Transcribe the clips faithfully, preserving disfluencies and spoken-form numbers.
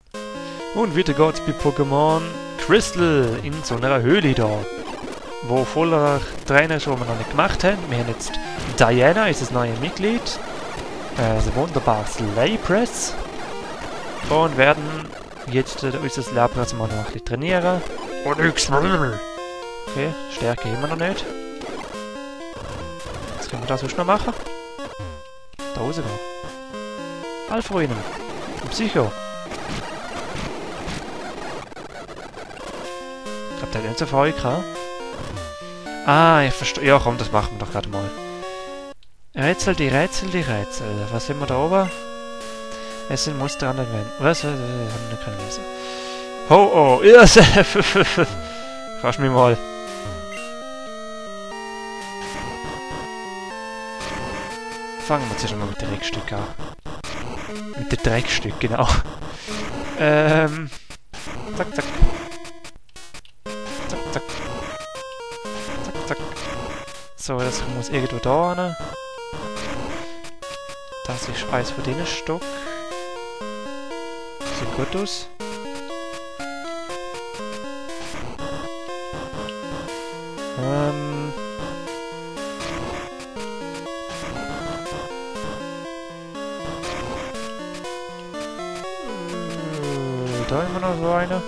Und wieder geht's bei Pokémon Crystal in so einer Höhle da. Wo voller Trainer schon wir noch nicht gemacht haben. Wir haben jetzt Diana, ist das neue Mitglied. Äh, ein wunderbares Lapras. Und werden jetzt äh, unser Lapras mal noch ein bisschen trainieren. Und okay, Stärke immer noch nicht. Was können wir da sonst noch machen? Da rausgehen. Alpha-Ruinen. Psycho. Ich glaube, der hat nicht so viel gehabt. Ah, ich verstehe. Ja, komm, das machen wir doch gerade mal. Rätsel, die Rätsel, die Rätsel. Was sind wir da oben? Es sind Muster an den Wänden. Was? Was? Ich hab nicht können lesen. Ho, oh, ja, kannst du mich mal. Fangen wir zuerst mal mit den Dreckstücken an. Mit den Dreckstücken, genau. Ähm. Zack, zack. Zack, zack. Zack, zack. So, das muss irgendwo da hin. Das ist eins von diesen Stock. Sieht gut aus. Ähm. Da immer noch so eine.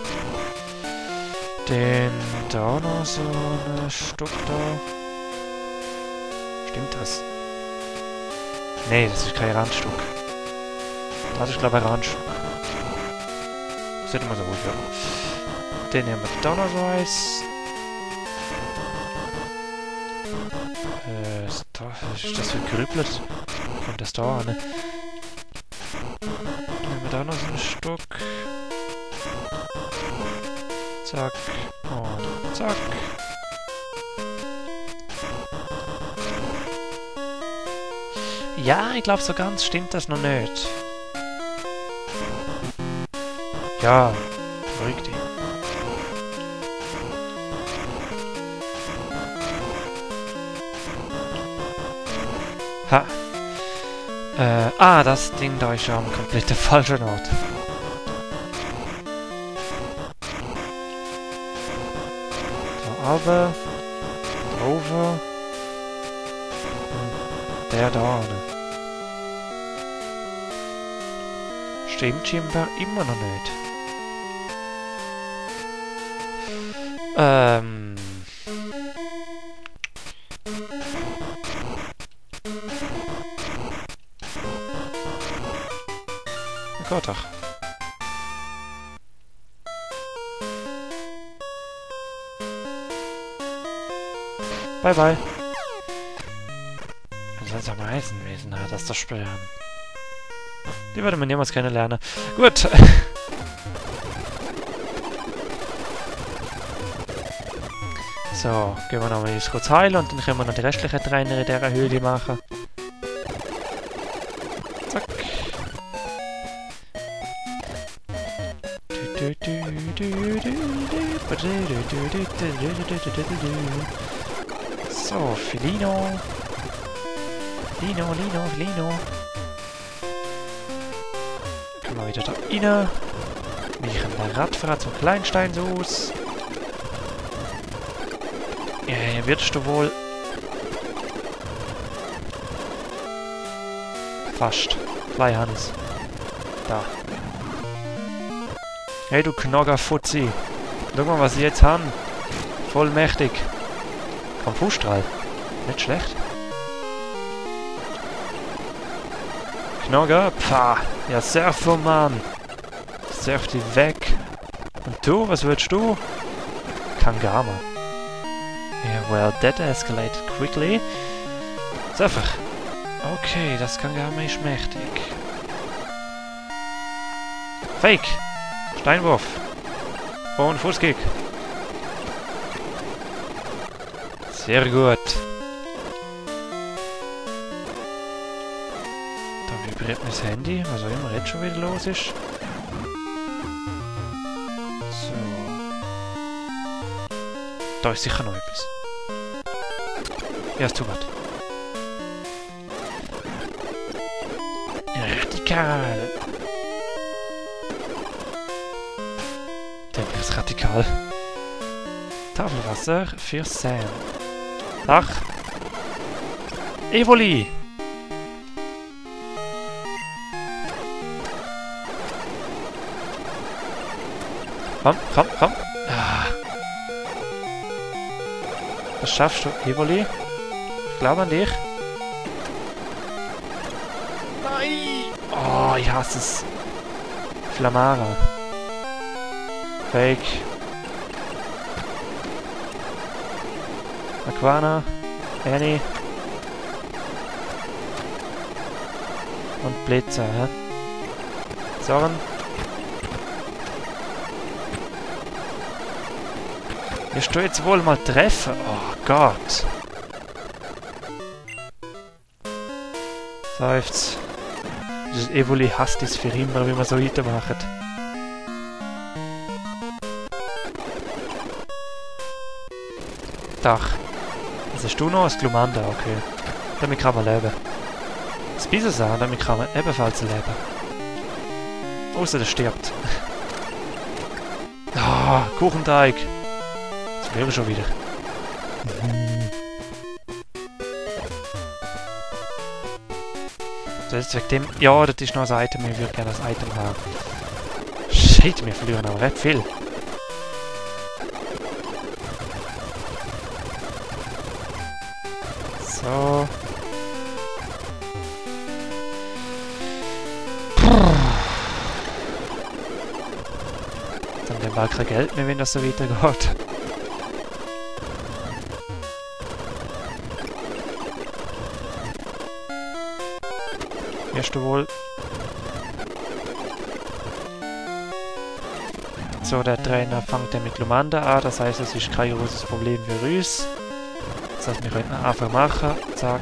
Den da noch so eine Stock da. Stimmt das? Nee, das ist kein Randstück. Das ist glaube ich ein Randstück. Sieht immer so gut aus. Den nehmen wir da noch so eins. Äh, ist, da, ist das verkrüppelt? Kommt das da an? Ne? Nehmen wir da noch so ein Stück. Zack. Und zack. Ja, ich glaube, so ganz stimmt das noch nicht. Ja, verrückt. Ha. Äh, ah, das Ding da ist ja am komplett falschen Ort. Da oben. Da oben. Und der da. Stimmt scheinbar immer noch nicht. Ähm. Gott ach. Bye bye. Du sollst am Eisenwesen das zu spüren. Die würde man niemals kennenlernen. Gut. So, gehen wir nochmal kurz heilen und dann können wir noch die restlichen Trainer in dieser Höhle machen. Zack. So, Filino. Lino, Lino, Lino. Können wir wieder da rein. Weichen der Radfahrer zum Kleinstein aus. Ja, hier wirst du wohl... Fast. Fleihannes. Da. Hey, du Knogger-Fuzzi. Guck mal, was sie jetzt haben. Voll mächtig. Vom Fußstrahl. Nicht schlecht. Knogger. Pah. Ja, Surfer, Mann. Surf die weg. Und du, was willst du? Kangama. Yeah, well, that escalated quickly. Surfer. Okay, das Kangama ist mächtig. Fake. Steinwurf. Und Fußkick. Sehr gut. Da vibriert mein Handy, was auch immer jetzt schon wieder los ist. So. Da ist sicher noch etwas. Ja, ist zu weit. Radikal. ist radikal. Tafelwasser für Sam. Ach. Evoli! Komm, komm, komm. Ah. Das schaffst du, Evoli. Ich glaube an dich. Nein! Oh, ich hasse es. Flamara. Fake. Aquana. Annie. Und Blitzer, hä? Soren. Wirst du jetzt wohl mal treffen? Oh Gott. Seufz. Das Evoli hasst es für immer, wie wir so weitermachen. Dach. Was hast du noch? Ein Glumanda, okay. Damit kann man leben. Das Bisasar, damit kann man ebenfalls leben. Außer der stirbt. Ah, oh, Kuchenteig. Das wäre schon wieder. So, jetzt wegen dem... Ja, das ist noch ein Item. Ich würde gerne das Item haben. Shit, wir verlieren aber recht viel. So. Dann dem bald kein Geld mehr, wenn das so weitergeht. Wirst du wohl... So, der Trainer fängt dann mit Glumanda an, das heißt, es ist kein großes Problem für uns. Das heißt, wir können einfach machen. Zack.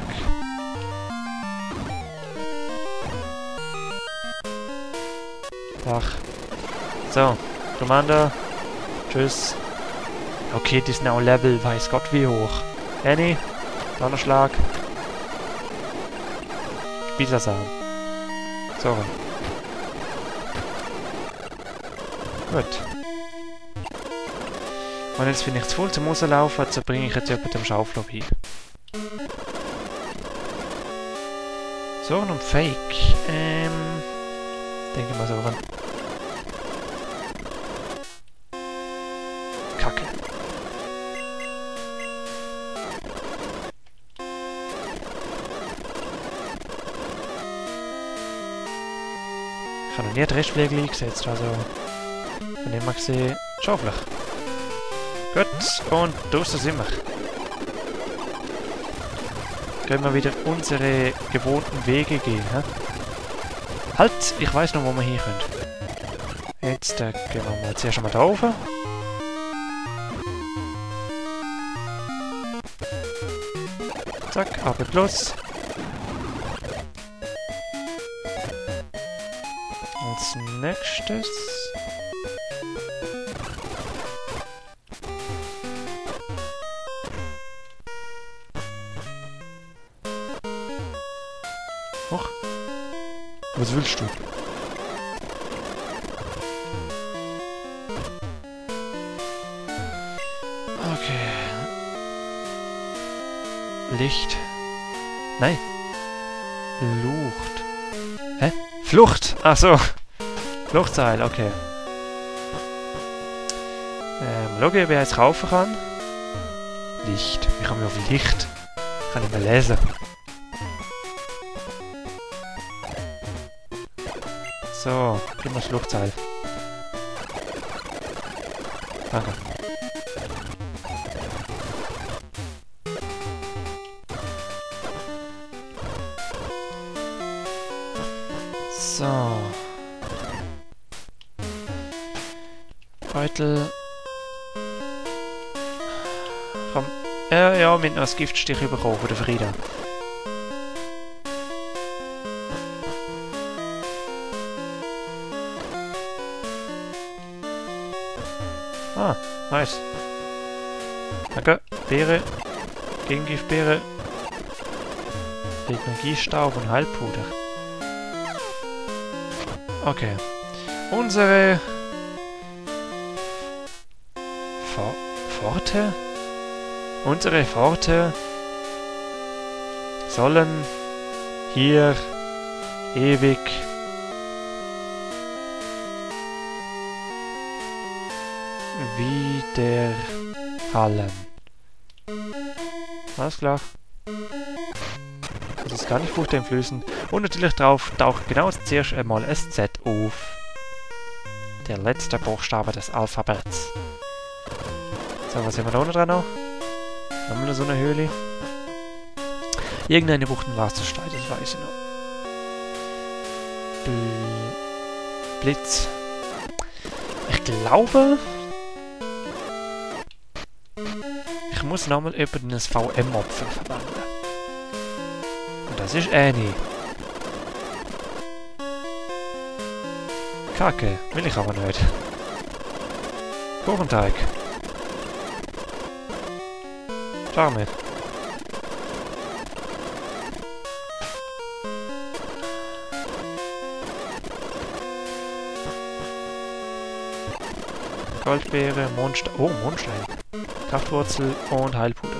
Dach. So, Glumanda. Tschüss. Okay, die sind auch Level, weiß Gott wie hoch. Annie. Donnerschlag. Bisasam. So. Gut. Und jetzt bin ich zu voll zum Rauslaufen, also bringe ich jetzt jemanden dem Schaufel hin. So, und Fake. Ähm. Denke mal so ran. Kacke. Ich habe noch nie Dreschflegel eingesetzt, also von dem her gesehen schaufelig. Gut, und da sind wir. Können wir wieder unsere gewohnten Wege gehen, hä? Halt, ich weiß noch, wo wir hin können. Jetzt äh, gehen wir mal zuerst mal da rauf. Zack, aber plus. Als nächstes... Och. Was willst du? Okay. Licht. Nein. Lucht. Hä? Flucht! Ach so. Fluchtseil, okay. Ähm, schau, wer jetzt kaufen kann. Licht. Ich komme auf Licht. Kann ich mal lesen. So, gib mal das Fluchtseil. Danke. So. Beutel. Komm. Ja, ja, mit noch das Giftstich bekommen von der Frieda. Ah, nice. Danke. Beere. Gegengiftbeere. Energiestaub und Heilpuder. Okay. Unsere For Pforte? Unsere Pforte sollen hier ewig widerhallen. Alles klar. Das ist gar nicht furchteinflößend. Und natürlich drauf taucht genau zuerst einmal S Z auf. Der letzte Buchstabe des Alphabets. So, was haben wir da unten dran noch? Haben wir so eine Höhle? Irgendeine Bucht in Wasserstein, das weiß ich noch. Bl Blitz. Ich glaube... Ich muss nochmal jemanden in das V M-Opfer verwandeln. Und das ist Annie. Kacke, will ich aber nicht. Kuchenteig. Charme. Goldbeere, Mondstein. Oh, Mondstein. Kraftwurzel und Heilpuder.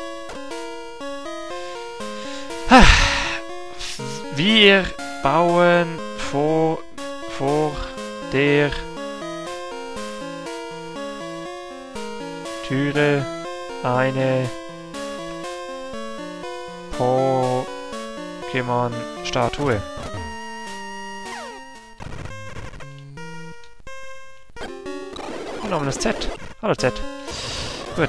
Wir bauen vor, vor der Türe eine Pokémon-Statue. Und nochmal das Z. Hallo Z. Gut.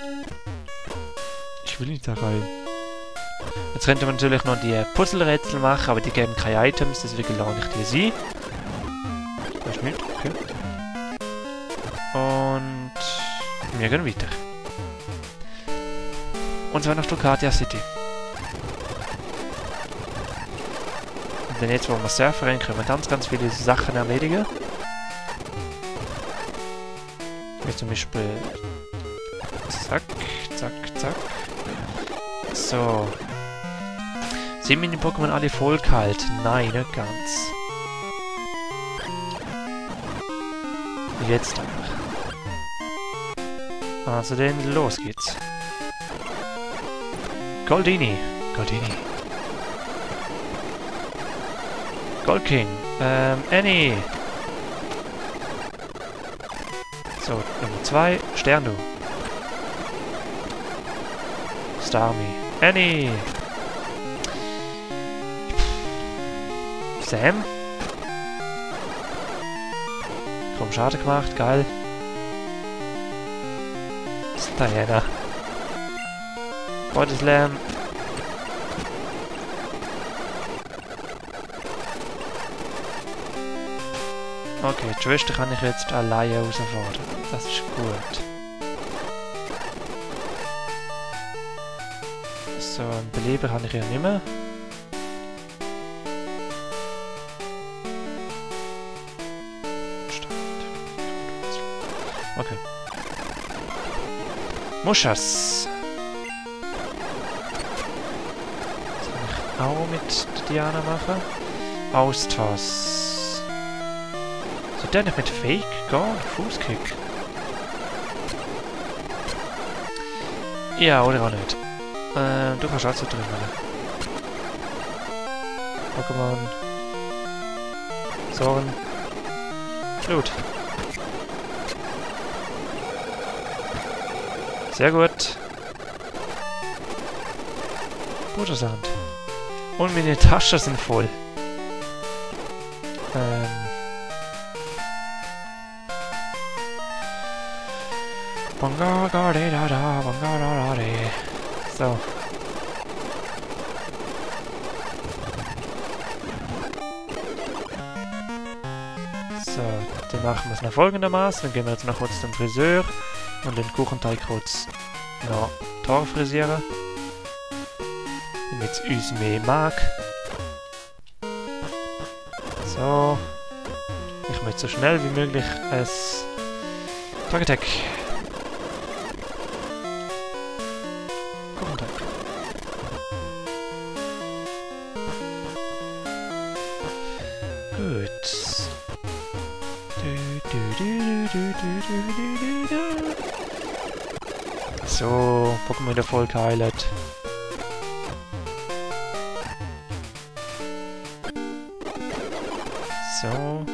Ich will nicht da rein. Jetzt könnte man natürlich noch die Puzzle-Rätsel machen, aber die geben keine Items, deswegen lade ich die sie. Das ist nicht, okay. Und wir gehen weiter. Und zwar nach Ducatia City. Und dann jetzt, wo wir surfen rein, können wir ganz, ganz viele Sachen erledigen. Wie zum Beispiel... Zack, zack, zack. So. Sind meine Pokémon alle voll kalt? Nein, nicht ganz. Jetzt aber. Also dann, los geht's. Goldini. Goldini. Goldking. Ähm, Annie. So, Nummer zwei. Sternu. Starmie. Annie. Sam. Komm, schade gemacht. Geil. Das ist Diana. Body Slam. Okay, die Schwester kann ich jetzt alleine herausfordern. Das ist gut. So, ein Beleber kann ich ja nicht mehr. Okay. Muschas. Das kann ich auch mit Diana machen. Austausch. So, der nicht mit Fake? Gone? Fußkick. Ja, oder auch nicht. Ähm, du kannst auch zu drin, oder? Pokémon. Soren. Blut. Sehr gut. Buttersand. Und meine Taschen sind voll. Ähm. Bangagadedada, bangadadade. So. So, dann machen wir es noch folgendermaßen. Dann gehen wir jetzt noch kurz zum Friseur und den Kuchenteig kurz noch Tor frisieren. Damit es uns mehr mag. So. Ich möchte so schnell wie möglich es Targetek. Kuchenteig. Gut. Du, du, du, du, du, du, du, du, du. So, Pokémon wieder voll geheilt. So.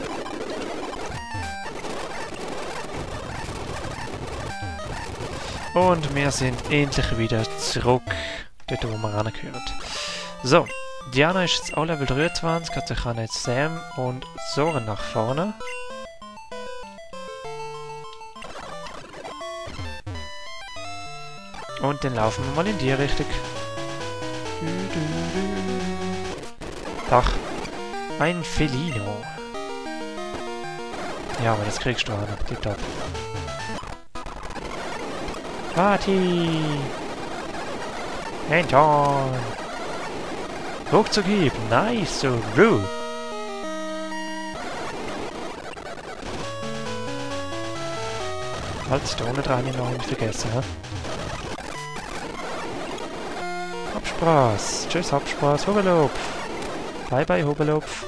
Und wir sind endlich wieder zurück, dort wo wir hingehören. So, Diana ist jetzt auch Level dreiundzwanzig, also kann jetzt Sam und Soren nach vorne. Und dann laufen wir mal in die Richtung. Ach, ein Felino. Ja, aber das kriegst du auch noch, tipptopp. Party! Anton! Ruckzuck geben, nice, so, Ru! Halt, da unten dran noch nicht vergessen, hä? Hab Spaß, tschüss, hab Spaß, Hubelopf! Bye bye, Hubelopf!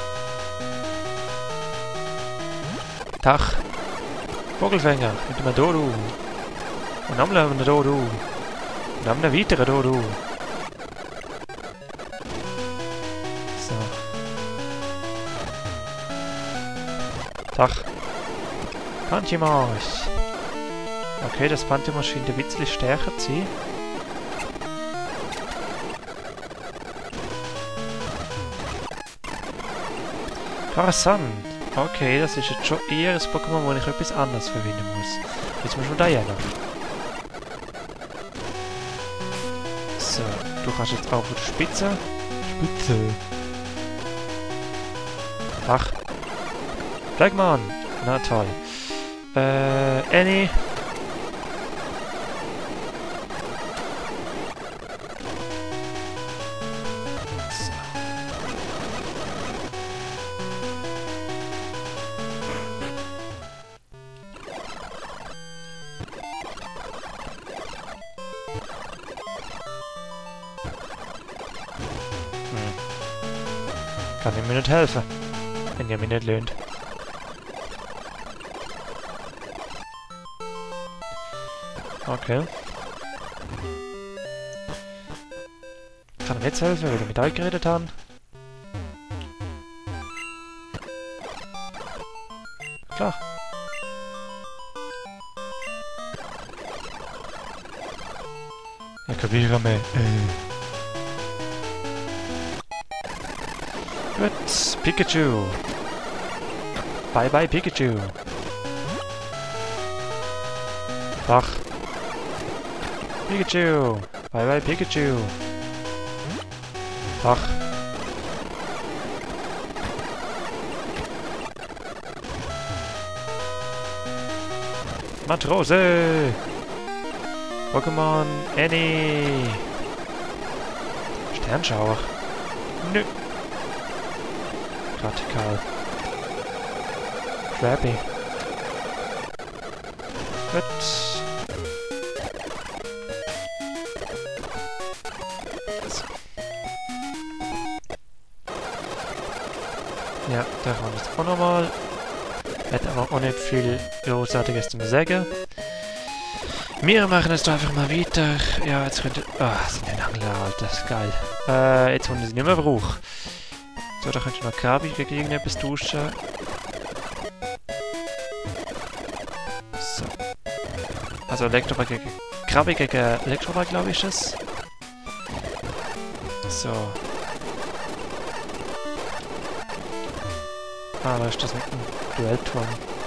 Tag! Vogelfänger, mit dem Dodo! Und dann haben wir Dodo! Und dann haben wir weiteren Dodo! So. Tag! Pantymarsch! Okay, das Pantymarsch scheint ein bisschen stärker zu sein. Parasan! Okay, das ist jetzt schon eher ein Pokémon, wo ich etwas anderes verwenden muss. Jetzt muss man Diana. So, du kannst jetzt auch auf die Spitze. Spitze. Ach. Blackman. Na toll. Äh, Annie. So. Kann ich mir nicht helfen, wenn ihr mir nicht löhnt. Okay. Kann ich mir jetzt helfen, weil wir mit euch geredet haben? Klar. Ja, kapiere me. Äh. Gut, Pikachu. Bye bye Pikachu. Ach. Pikachu. Bye bye Pikachu. Ach. Matrose. Pokémon Annie. Sternschauer. Nö. Radikal. Krabby. Gut. So. Ja, da haben wir jetzt auch nochmal. Hat aber auch nicht viel Großartiges zu sagen. Wir machen jetzt einfach mal weiter. Ja, jetzt könnte... Ah, oh, sind die Angler, Alter. Das ist geil. Äh, jetzt wollen sie nicht mehr brauchen. So, da könnte ich noch Krabi gegen irgendetwas tauschen. So. Also Elektroball gegen... Krabi gegen Elektroball, glaube ich, ist das. So. Ah, da ist das mit dem Duellturm.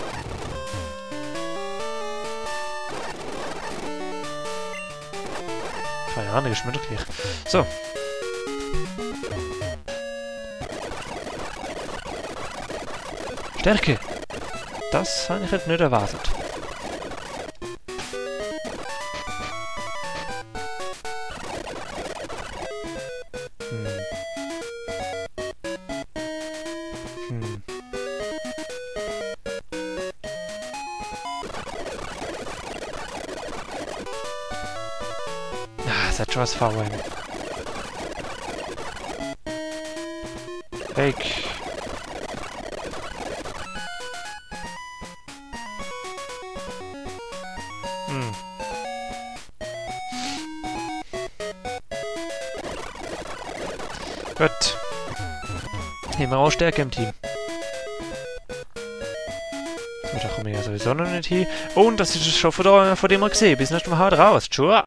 Keine Ahnung, ist mir doch gleich. So. Stärke! Das habe ich jetzt nicht erwartet. Hm. Hm. Ah, es hat schon was V M. Fake. Hm. Gut. Haben wir auch Stärke im Team. So, da kommen wir ja sowieso noch nicht hin. Und das ist es schon von, da, von dem wir gesehen. Bis nächstes Mal. Haut raus. Tschüss.